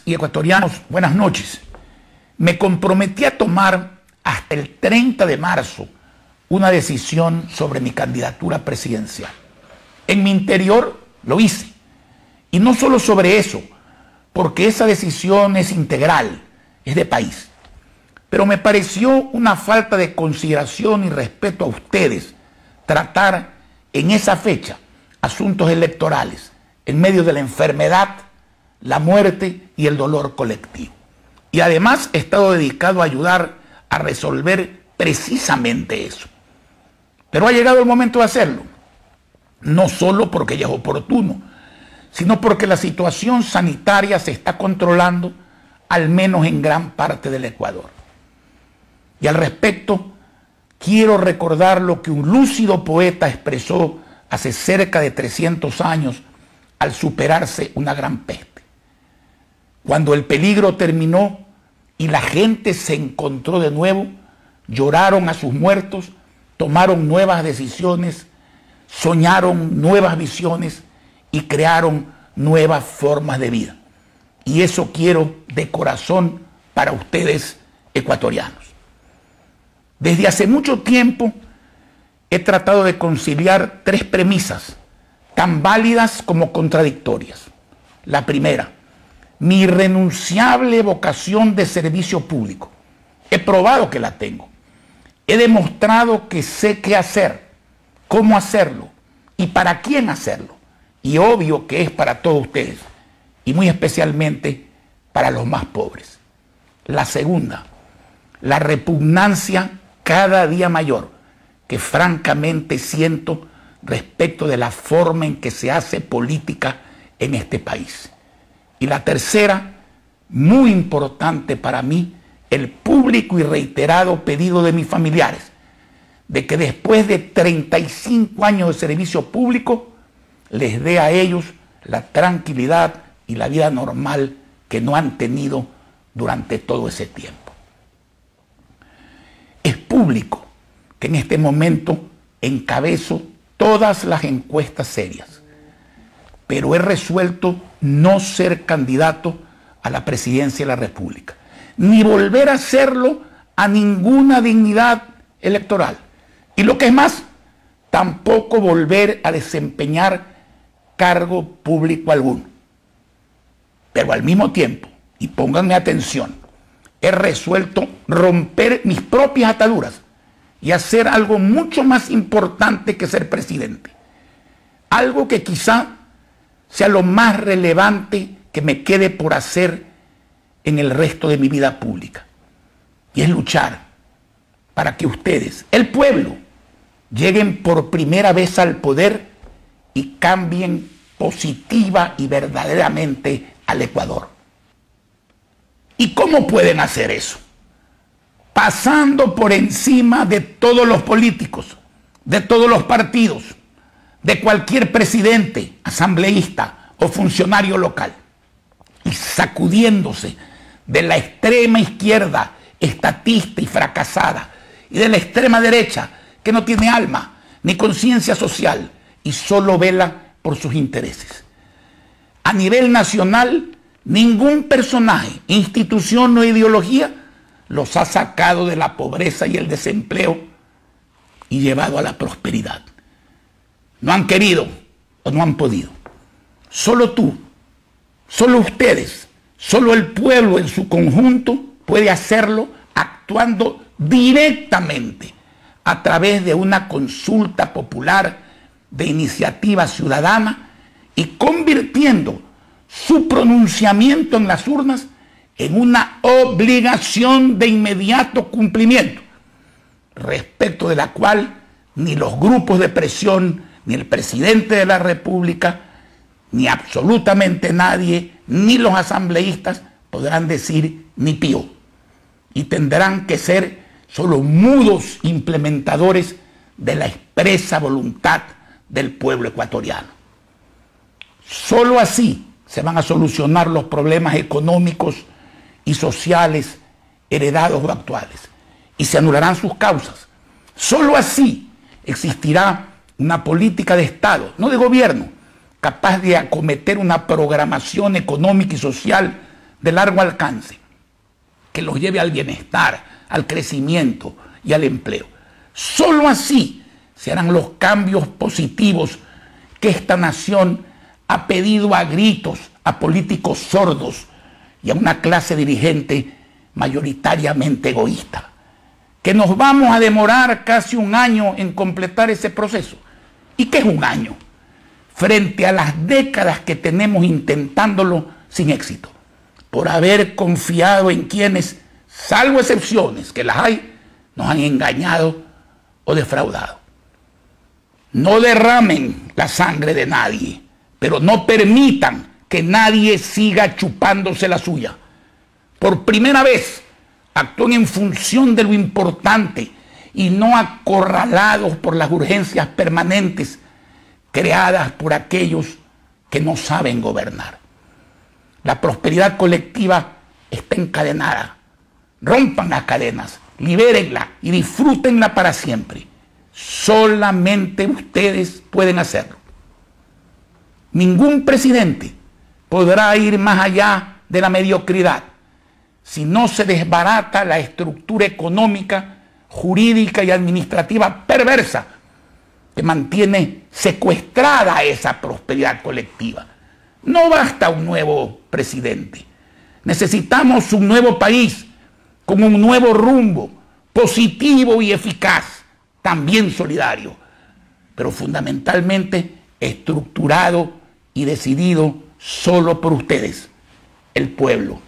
y ecuatorianos, buenas noches. Me comprometí a tomar hasta el 30 de marzo una decisión sobre mi candidatura presidencial. En mi interior lo hice. Y no solo sobre eso, porque esa decisión es integral, es de país. Pero me pareció una falta de consideración y respeto a ustedes tratar en esa fecha asuntos electorales en medio de la enfermedad, la muerte y el dolor colectivo. Y además he estado dedicado a ayudar a resolver precisamente eso. Pero ha llegado el momento de hacerlo, no solo porque ya es oportuno, sino porque la situación sanitaria se está controlando, al menos en gran parte del Ecuador. Y al respecto, quiero recordar lo que un lúcido poeta expresó hace cerca de 300 años al superarse una gran peste. Cuando el peligro terminó y la gente se encontró de nuevo, lloraron a sus muertos, tomaron nuevas decisiones, soñaron nuevas visiones y crearon nuevas formas de vida. Y eso quiero de corazón para ustedes, ecuatorianos. Desde hace mucho tiempo he tratado de conciliar tres premisas, tan válidas como contradictorias. La primera, mi irrenunciable vocación de servicio público. He probado que la tengo. He demostrado que sé qué hacer, cómo hacerlo y para quién hacerlo. Y obvio que es para todos ustedes, y muy especialmente para los más pobres. La segunda, la repugnancia cada día mayor que francamente siento respecto de la forma en que se hace política en este país. Y la tercera, muy importante para mí, el público y reiterado pedido de mis familiares de que después de 35 años de servicio público les dé a ellos la tranquilidad y la vida normal que no han tenido durante todo ese tiempo. Es público que en este momento encabezo todas las encuestas serias, pero he resuelto no ser candidato a la presidencia de la República, ni volver a hacerlo a ninguna dignidad electoral. Y lo que es más, tampoco volver a desempeñar cargo público alguno. Pero al mismo tiempo, y pónganme atención, he resuelto romper mis propias ataduras y hacer algo mucho más importante que ser presidente. Algo que quizá sea lo más relevante que me quede por hacer en el resto de mi vida pública. Y es luchar para que ustedes, el pueblo, lleguen por primera vez al poder y cambien positiva y verdaderamente al Ecuador. ¿Y cómo pueden hacer eso? Pasando por encima de todos los políticos, de todos los partidos, de cualquier presidente, asambleísta o funcionario local, y sacudiéndose de la extrema izquierda estatista y fracasada y de la extrema derecha que no tiene alma ni conciencia social y solo vela por sus intereses. A nivel nacional, ningún personaje, institución o ideología los ha sacado de la pobreza y el desempleo y llevado a la prosperidad. No han querido o no han podido. Solo tú, solo ustedes, solo el pueblo en su conjunto puede hacerlo actuando directamente a través de una consulta popular de iniciativa ciudadana y convirtiendo su pronunciamiento en las urnas en una obligación de inmediato cumplimiento, respecto de la cual ni los grupos de presión, ni el presidente de la República, ni absolutamente nadie, ni los asambleístas podrán decir ni pío. Y tendrán que ser solo mudos implementadores de la expresa voluntad del pueblo ecuatoriano. Solo así se van a solucionar los problemas económicos y sociales heredados o actuales, y se anularán sus causas. Solo así existirá una política de Estado, no de gobierno, capaz de acometer una programación económica y social de largo alcance, que los lleve al bienestar, al crecimiento y al empleo. Solo así se harán los cambios positivos que esta nación ha pedido a gritos a políticos sordos y a una clase dirigente mayoritariamente egoísta. Que nos vamos a demorar casi un año en completar ese proceso. ¿Y qué es un año? Frente a las décadas que tenemos intentándolo sin éxito, por haber confiado en quienes, salvo excepciones que las hay, nos han engañado o defraudado. No derramen la sangre de nadie, pero no permitan que nadie siga chupándose la suya. Por primera vez actúen en función de lo importante y no acorralados por las urgencias permanentes creadas por aquellos que no saben gobernar. La prosperidad colectiva está encadenada. Rompan las cadenas, libérenla y disfrútenla para siempre. Solamente ustedes pueden hacerlo. Ningún presidente podrá ir más allá de la mediocridad si no se desbarata la estructura económica, jurídica y administrativa perversa que mantiene secuestrada esa prosperidad colectiva. No basta un nuevo presidente. Necesitamos un nuevo país con un nuevo rumbo, positivo y eficaz, también solidario, pero fundamentalmente estructurado y decidido solo por ustedes, el pueblo.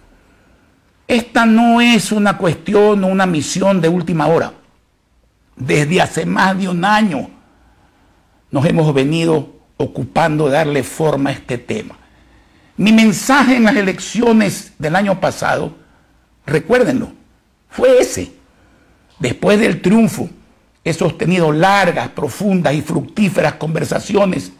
Esta no es una cuestión o una misión de última hora. Desde hace más de un año nos hemos venido ocupando de darle forma a este tema. Mi mensaje en las elecciones del año pasado, recuérdenlo, fue ese. Después del triunfo, he sostenido largas, profundas y fructíferas conversaciones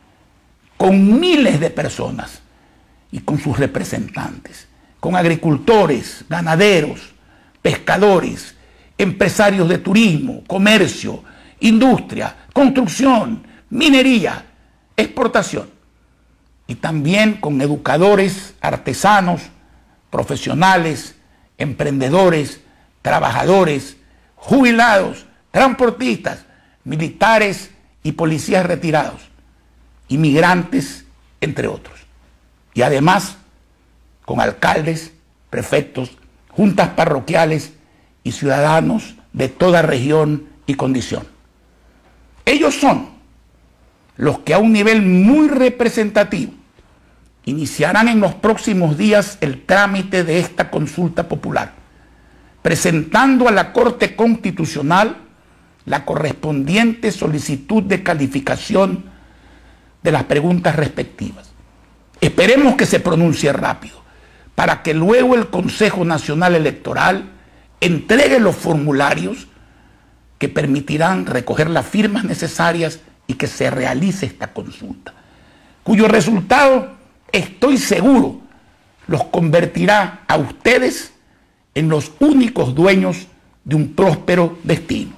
con miles de personas y con sus representantes, con agricultores, ganaderos, pescadores, empresarios de turismo, comercio, industria, construcción, minería, exportación, y también con educadores, artesanos, profesionales, emprendedores, trabajadores, jubilados, transportistas, militares y policías retirados, inmigrantes, entre otros. Y además con alcaldes, prefectos, juntas parroquiales y ciudadanos de toda región y condición. Ellos son los que a un nivel muy representativo iniciarán en los próximos días el trámite de esta consulta popular, presentando a la Corte Constitucional la correspondiente solicitud de calificación de las preguntas respectivas. Esperemos que se pronuncie rápido, para que luego el Consejo Nacional Electoral entregue los formularios que permitirán recoger las firmas necesarias y que se realice esta consulta, cuyo resultado, estoy seguro, los convertirá a ustedes en los únicos dueños de un próspero destino.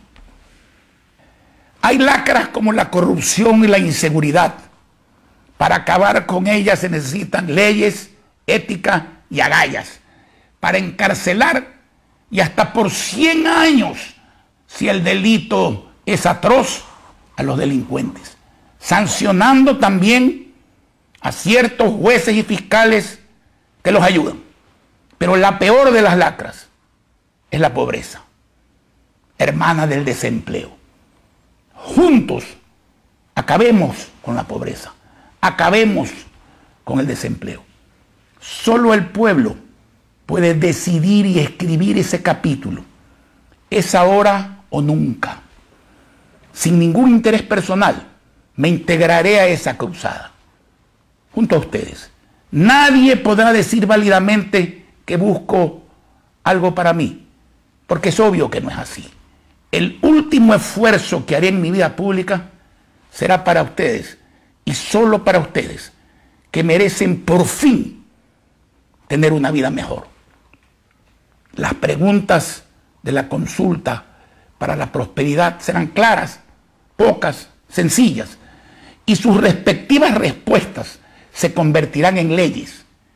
Hay lacras como la corrupción y la inseguridad. Para acabar con ellas se necesitan leyes, ética y agallas. Para encarcelar y hasta por 100 años, si el delito es atroz, a los delincuentes. Sancionando también a ciertos jueces y fiscales que los ayudan. Pero la peor de las lacras es la pobreza, hermana del desempleo. Juntos acabemos con la pobreza, acabemos con el desempleo. Solo el pueblo puede decidir y escribir ese capítulo. Es ahora o nunca. Sin ningún interés personal, me integraré a esa cruzada, junto a ustedes. Nadie podrá decir válidamente que busco algo para mí, porque es obvio que no es así. El último esfuerzo que haré en mi vida pública será para ustedes, y solo para ustedes, que merecen por fin tener una vida mejor. Las preguntas de la consulta para la prosperidad serán claras, pocas, sencillas, y sus respectivas respuestas se convertirán en leyes.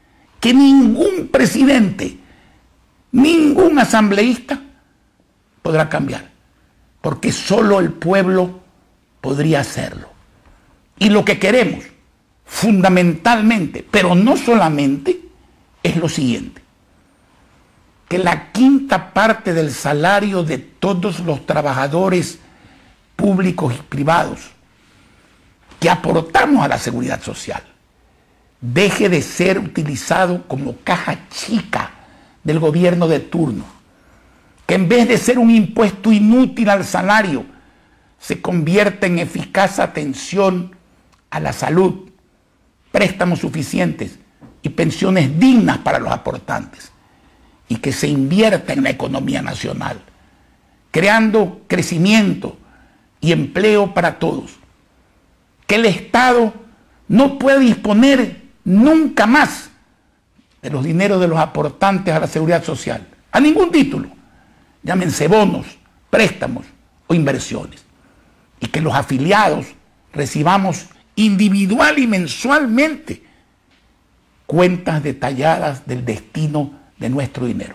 que ningún presidente, ningún asambleísta podrá cambiar, porque solo el pueblo podría hacerlo. Y lo que queremos, fundamentalmente, pero no solamente, es lo siguiente: que la quinta parte del salario de todos los trabajadores públicos y privados que aportamos a la seguridad social deje de ser utilizado como caja chica del gobierno de turno, que en vez de ser un impuesto inútil al salario, se convierta en eficaz atención a la salud, préstamos suficientes y pensiones dignas para los aportantes, y que se invierta en la economía nacional, creando crecimiento y empleo para todos. Que el Estado no puede disponer nunca más de los dineros de los aportantes a la seguridad social, a ningún título, llámense bonos, préstamos o inversiones, y que los afiliados recibamos individual y mensualmente cuentas detalladas del destino de nuestro dinero.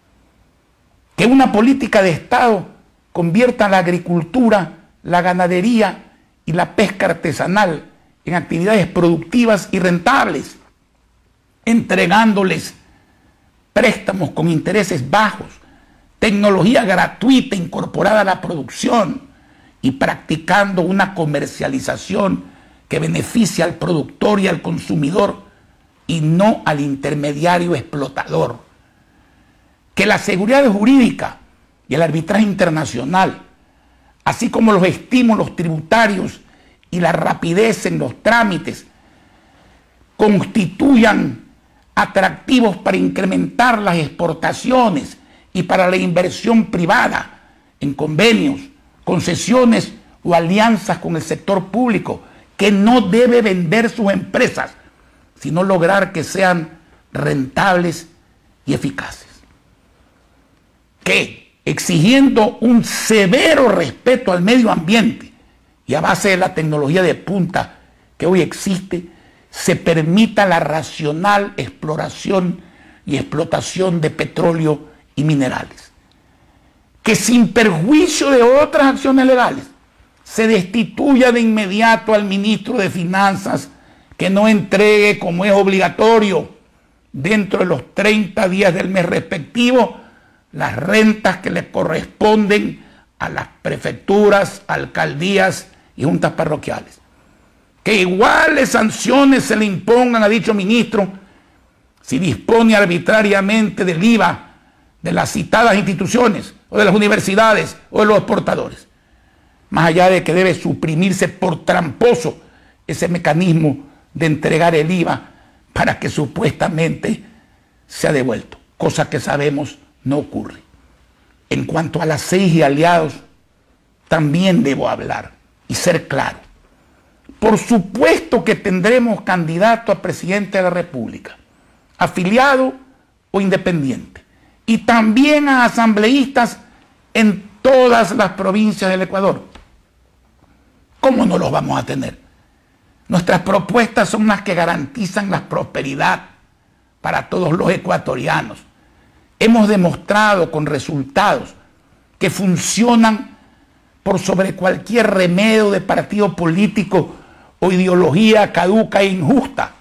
Que una política de Estado convierta la agricultura, la ganadería y la pesca artesanal en actividades productivas y rentables, entregándoles préstamos con intereses bajos, tecnología gratuita incorporada a la producción y practicando una comercialización que beneficie al productor y al consumidor y no al intermediario explotador. Que la seguridad jurídica y el arbitraje internacional, así como los estímulos tributarios y la rapidez en los trámites, constituyan atractivos para incrementar las exportaciones y para la inversión privada en convenios, concesiones o alianzas con el sector público, que no debe vender sus empresas, sino lograr que sean rentables y eficaces. Que, exigiendo un severo respeto al medio ambiente y a base de la tecnología de punta que hoy existe, se permita la racional exploración y explotación de petróleo y minerales. Que sin perjuicio de otras acciones legales, se destituya de inmediato al ministro de Finanzas que no entregue, como es obligatorio, dentro de los 30 días del mes respectivo, las rentas que le corresponden a las prefecturas, alcaldías y juntas parroquiales. Que iguales sanciones se le impongan a dicho ministro si dispone arbitrariamente del IVA de las citadas instituciones o de las universidades o de los exportadores. Más allá de que debe suprimirse por tramposo ese mecanismo de entregar el IVA para que supuestamente sea devuelto, cosa que sabemos no ocurre. En cuanto a las 6 y aliados, también debo hablar y ser claro. Por supuesto que tendremos candidato a presidente de la República, afiliado o independiente, y también a asambleístas en todas las provincias del Ecuador. ¿Cómo no los vamos a tener? Nuestras propuestas son las que garantizan la prosperidad para todos los ecuatorianos. Hemos demostrado con resultados que funcionan por sobre cualquier remedio de partido político o ideología caduca e injusta.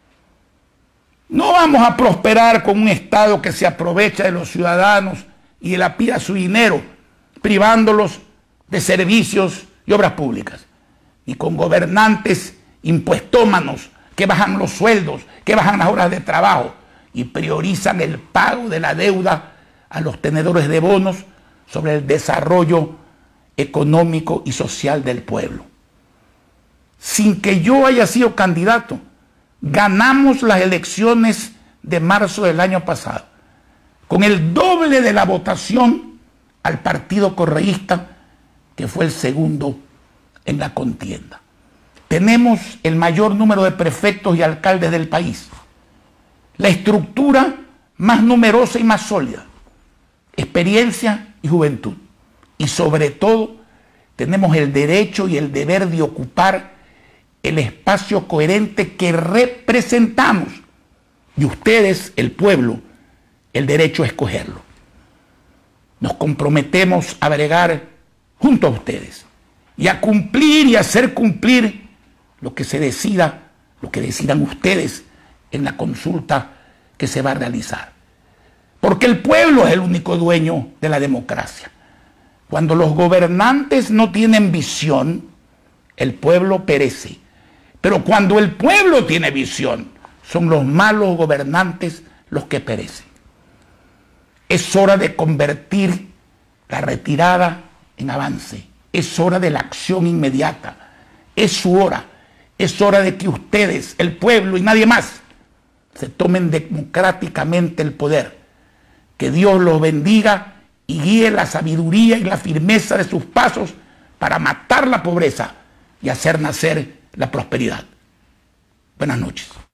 No vamos a prosperar con un Estado que se aprovecha de los ciudadanos y dilapida su dinero, privándolos de servicios y obras públicas, ni con gobernantes impuestómanos que bajan los sueldos, que bajan las horas de trabajo y priorizan el pago de la deuda a los tenedores de bonos sobre el desarrollo económico y social del pueblo. Sin que yo haya sido candidato, ganamos las elecciones de marzo del año pasado, con el doble de la votación al partido correísta, que fue el segundo en la contienda. Tenemos el mayor número de prefectos y alcaldes del país, la estructura más numerosa y más sólida, experiencia y juventud. Y sobre todo, tenemos el derecho y el deber de ocupar el espacio coherente que representamos y ustedes, el pueblo, el derecho a escogerlo. Nos comprometemos a bregar junto a ustedes y a cumplir y hacer cumplir lo que se decida, lo que decidan ustedes en la consulta que se va a realizar. Porque el pueblo es el único dueño de la democracia. Cuando los gobernantes no tienen visión, el pueblo perece. Pero cuando el pueblo tiene visión, son los malos gobernantes los que perecen. Es hora de convertir la retirada en avance. Es hora de la acción inmediata. Es su hora. Es hora de que ustedes, el pueblo y nadie más, se tomen democráticamente el poder. Que Dios los bendiga y guíe la sabiduría y la firmeza de sus pasos para matar la pobreza y hacer nacer la prosperidad. Buenas noches.